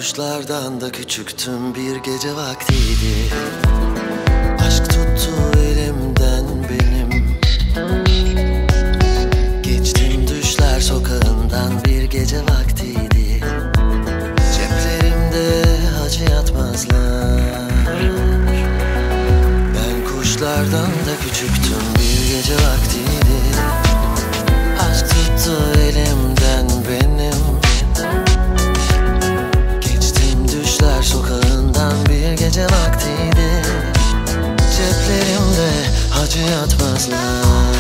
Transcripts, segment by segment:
kuşlardan da küçüktüm, bir gece vaktiydi. Aşk tuttu elimden benim. Geçtim düşler sokağından, bir gece vaktiydi. Ceplerimde acı yatmazlar. Ben kuşlardan da küçüktüm, bir gece vaktiydi. Aşk tuttu elimden benim. Geçtim düşler sokağından, bir gece vaktiydi. Ceplerimde acı yatmazlar.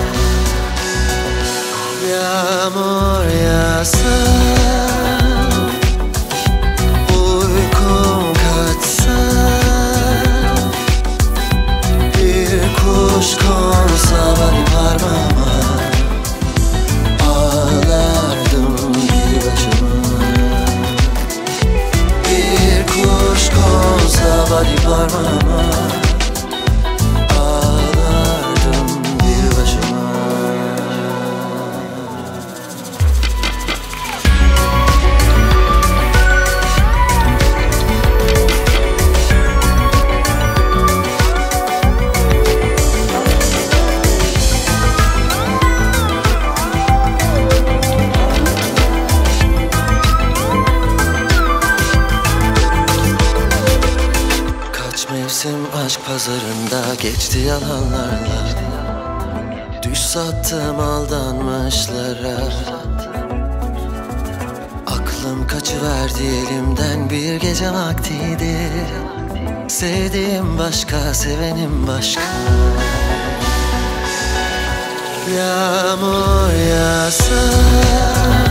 Yağmur yağsa, uykum kaçsa, bir kuş konsa bari parmağıma, ağlardım bir başıma. Bir kuş konsa bari parmağıma, ağlardım bir başıma. Mevsim aşk pazarında geçti yalanlarla. Düş sattım aldanmışlara. Aklım kaçıverdi elimden, bir gece vaktiydi. Sevdiğim başka, sevenim başka. Yağmur yağsa,